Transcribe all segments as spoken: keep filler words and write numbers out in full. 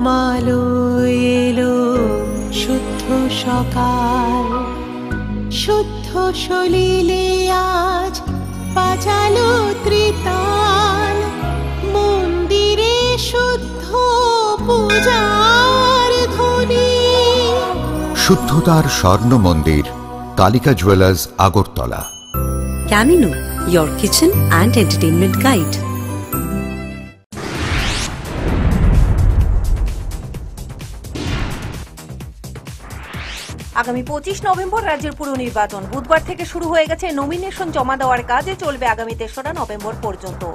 প্রথম আলো এলো শুদ্ধ সকাল, শুদ্ধ সলিলে আজ বাজালো ত্রিতাল, মন্দিরে শুদ্ধ পূজার ধ্বনি। শুদ্ধতার স্বর্ণ মন্দির, Kalika jewellers, Agartala. Camino, your kitchen and entertainment guide. আগামী পঁচিশ নভেম্বর রাজ্যের পুর নির্বাচন। বুধবার থেকে শুরু হয়ে গেছে নমিনেশন জমা দেওয়ার কাজ, চলবে আগামী তেসরা নভেম্বর পর্যন্ত।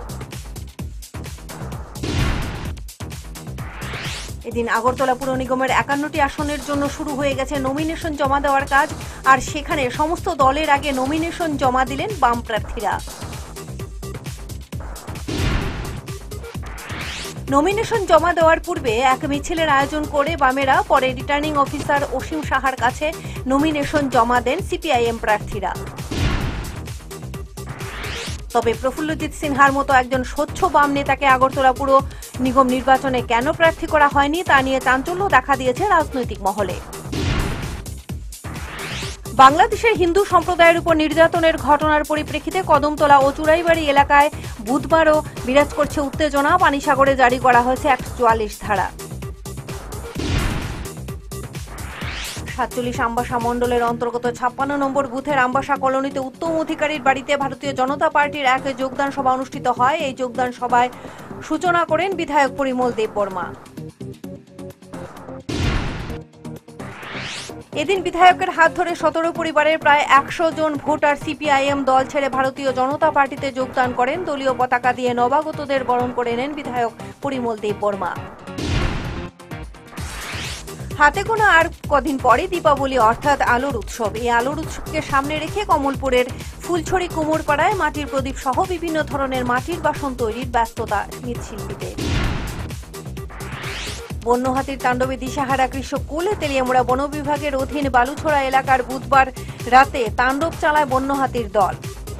এদিন আগরতলা পুর নিগমের একান্নটি আসনের জন্য শুরু হয়ে গেছে নমিনেশন জমা দেওয়ার কাজ, আর সেখানে সমস্ত দলের আগে নমিনেশন জমা দিলেন বাম প্রার্থীরা। নমিনেশন জমা দেওয়ার পূর্বে এক মিছিলের আয়োজন করে বামেরা, পরে রিটার্নিং অফিসার অসীম সাহার কাছে নমিনেশন জমা দেন সিপিআইএম প্রার্থীরা। তবে প্রফুল্লজিৎ সিনহার মতো একজন স্বচ্ছ বাম নেতাকে আগরতলা পুর নিগম নির্বাচনে কেন প্রার্থী করা হয়নি তা নিয়ে চাঞ্চল্য দেখা দিয়েছে রাজনৈতিক মহলে। বাংলাদেশের হিন্দু সম্প্রদায়ের উপর নির্যাতনের ঘটনার পরিপ্রেক্ষিতে কদমতলা ও চুরাইবাড়ি এলাকায় বুধবারও বিরাজ করছে উত্তেজনা। পানিসাগরে জারি করা হয়েছে একশো চুয়াল্লিশ ধারা। সাতচল্লিশ আমবাসা মণ্ডলের অন্তর্গত ছাপ্পান্ন নম্বর বুথের আমবাসা কলোনিতে উত্তম অধিকারীর বাড়িতে ভারতীয় জনতা পার্টির এক যোগদান সভা অনুষ্ঠিত হয়। এই যোগদান সভায় সূচনা করেন বিধায়ক পরিমল দেববর্মা। এদিন বিধায়কের হাত ধরে সতেরো পরিবারের প্রায় একশো জন ভোটার সিপিআইএম দল ছেড়ে ভারতীয় জনতা পার্টিতে যোগদান করেন। দলীয় পতাকা দিয়ে নবাগতদের বরণ করে নেন বিধায়ক পরিমল দেববর্মা। হাতে গোনা আর কদিন পরে দীপাবলি অর্থাৎ আলোর উৎসব। এই আলোর উৎসবকে সামনে রেখে কমলপুরের ফুলছড়ি কুমোরপাড়ায় মাটির প্রদীপ সহ বিভিন্ন ধরনের মাটির বাসন তৈরির ব্যস্ততা মৃৎশিল্পীদের। বন্য হাতির তাণ্ডবে দিশাহারা কৃষক কুলে তেলিয়ামুড়া বন বিভাগের অধীন বালুছড়া এলাকার বুধবার রাতে তাণ্ডব চালায় বন্য হাতির দল।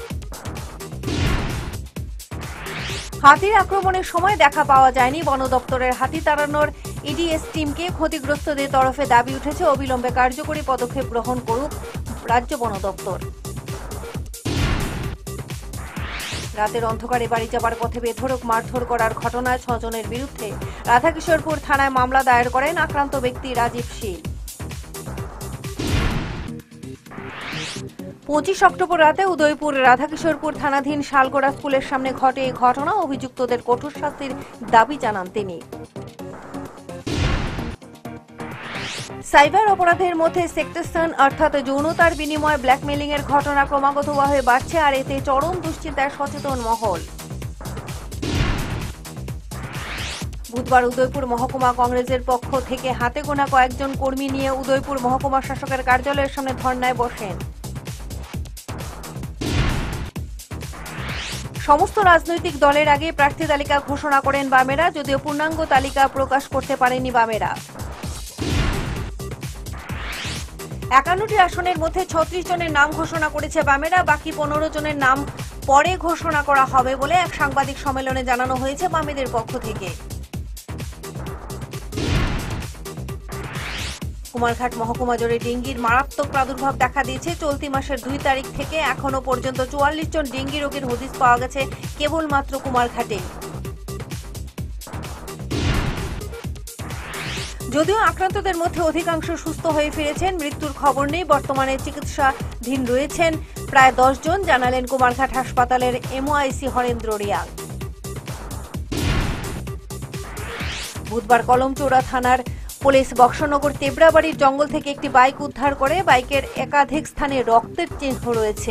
হাতির আক্রমণের সময় দেখা পাওয়া যায়নি বন দপ্তরের। হাতি তাড়ানোর ইডিএস টিমকে ক্ষতিগ্রস্তদের তরফে দাবি উঠেছে অবিলম্বে কার্যকরী পদক্ষেপ গ্রহণ করুক রাজ্য বন দপ্তর। রাতের অন্ধকারে বাড়ি যাবার পথে বেধড়ক মারধর করার ঘটনায় ছজনের বিরুদ্ধে রাধাকিশোরপুর থানায় মামলা দায়ের করেন আক্রান্ত ব্যক্তি রাজীব শীল। পঁচিশ অক্টোবর রাতে উদয়পুর রাধাকিশোরপুর থানাধীন শালগোড়া স্কুলের সামনে ঘটে এই ঘটনা। অভিযুক্তদের কঠোর শাস্তির দাবি জানান তিনি। সাইবার অপরাধের মধ্যে সেক্সটর্শন অর্থাৎ যৌনতার বিনিময়ে ব্ল্যাকমেলিং এর ঘটনা ক্রমাগতভাবে বাড়ছে, আর এতে চরম দুশ্চিন্তায় সচেতন মহল। বুধবার উদয়পুর মহকুমা কংগ্রেসের পক্ষ থেকে হাতে গোনা কয়েকজন কর্মী নিয়ে উদয়পুর মহকুমা শাসকের কার্যালয়ের সামনে ধর্নায় বসেন। সমস্ত রাজনৈতিক দলের আগে প্রার্থী তালিকা ঘোষণা করেন বামেরা, যদিও পূর্ণাঙ্গ তালিকা প্রকাশ করতে পারেনি বামেরা। একান্নটি আসনের মধ্যে ছত্রিশ জনের নাম ঘোষণা করেছে বামেরা, বাকি পনেরো জনের নাম পরে ঘোষণা করা হবে বলে এক সাংবাদিক সম্মেলনে জানানো হয়েছে বামেদের পক্ষ থেকে। কুমারঘাট মহকুমা জুড়ে ডেঙ্গির মারাত্মক প্রাদুর্ভাব দেখা দিয়েছে। চলতি মাসের দুই তারিখ থেকে এখনো পর্যন্ত চুয়াল্লিশ জন ডেঙ্গি রোগীর হদিস পাওয়া গেছে কেবলমাত্র কুমারঘাটে। যদিও আক্রান্তদের মধ্যে অধিকাংশ সুস্থ হয়ে ফিরেছেন, মৃত্যুর খবর নেই। বর্তমানে চিকিৎসাধীন রয়েছেন প্রায় দশ জন, জানালেন কুমারঘাট হাসপাতালের এমওআইসি হরেন্দ্র রিয়াং। বুধবার কলমচৌড়া থানার পুলিশ বক্সনগর তেবড়াবাড়ির জঙ্গল থেকে একটি বাইক উদ্ধার করে। বাইকের একাধিক স্থানে রক্তের চিহ্ন রয়েছে।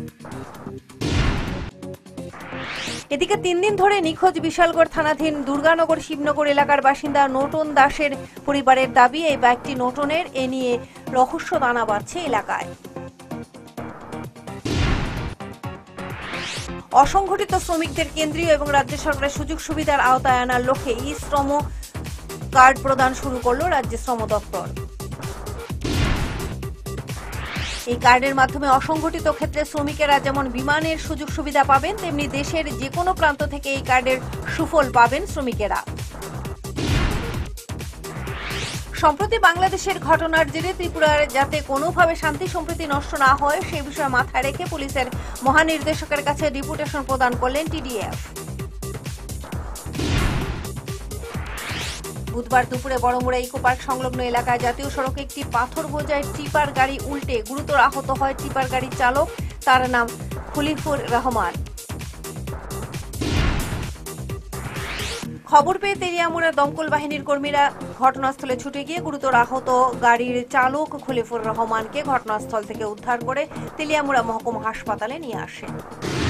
এদিকে তিন দিন ধরে নিখোঁজ বিশালগড় থানাধীন দুর্গানগর শিবনগর এলাকার বাসিন্দা নোটন দাসের পরিবারের দাবি এই বাইকটি নোটনের। এ নিয়ে রহস্য দানা বাঁধছে এলাকায়। অসংগঠিত শ্রমিকদের কেন্দ্রীয় এবং রাজ্য সরকারের সুযোগ সুবিধার আওতায় আনার লক্ষ্যে ই শ্রম কার্ড প্রদান শুরু করল রাজ্য শ্রম দপ্তর। এই কার্ডের মাধ্যমে অসংগঠিত ক্ষেত্রে শ্রমিকেরা যেমন বিমানের সুযোগ সুবিধা পাবেন, তেমনি দেশের যে কোনো প্রান্ত থেকে এই কার্ডের সুফল পাবেন শ্রমিকেরা। সম্প্রতি বাংলাদেশের ঘটনার জেরে ত্রিপুরার যাতে কোনোভাবে শান্তি সম্প্রীতি নষ্ট না হয় সে বিষয়ে মাথায় রেখে পুলিশের মহানির্দেশকের কাছে ডেপুটেশন প্রদান করলেন টিডিএফ। বুধবার দুপুরে বড়মুড়া ইকো পার্ক সংলগ্ন এলাকায় জাতীয় সড়কে একটি পাথর বোঝাই টিপার গাড়ি উল্টে গুরুতর আহত হয় টিপার গাড়ির চালক, তার নাম খলিফুর রহমান। খবর পেয়ে তেলিয়ামুড়ার দমকল বাহিনীর কর্মীরা ঘটনাস্থলে ছুটে গিয়ে গুরুতর আহত গাড়ির চালক খলিফুর রহমানকে ঘটনাস্থল থেকে উদ্ধার করে তেলিয়ামুড়া মহকুমা হাসপাতালে নিয়ে আসেন।